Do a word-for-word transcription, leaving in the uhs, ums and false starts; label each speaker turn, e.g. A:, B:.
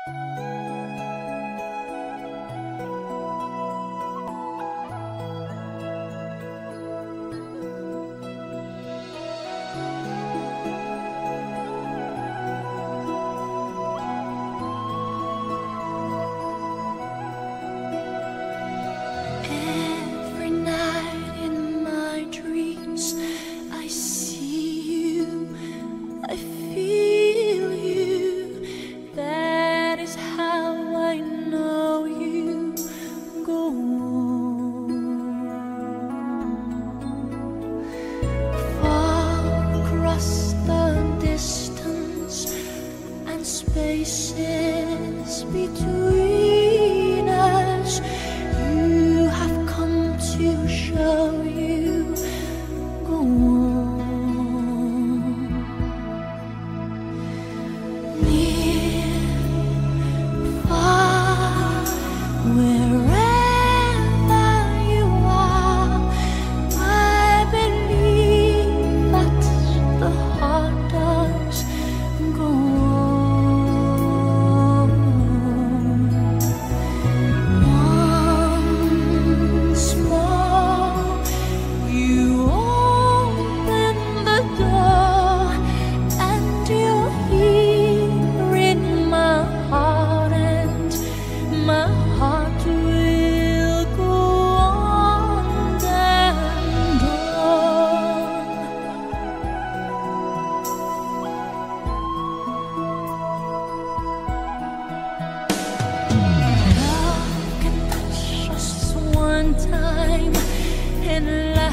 A: Every night in my dreams, I see you, I feel you. That is how I know you. Go on. Far across the distance and spaces between us, you have come to show you. Go on. Near, far, wherever you are, I believe that the heart does. Go on. Once more, you open the door, and you're here in my heart, and my heart will go on and on. Love can touch us one time, and